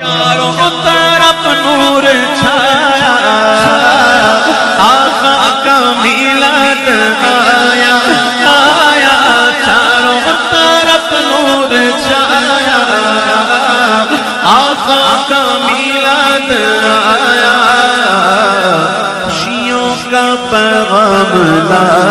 चारों तरफ नूर छाया, आका का मिलाद आया आया, चारों तरफ नूर छाया, आका का मिलाद आया, खुशियों का पैगाम लाया।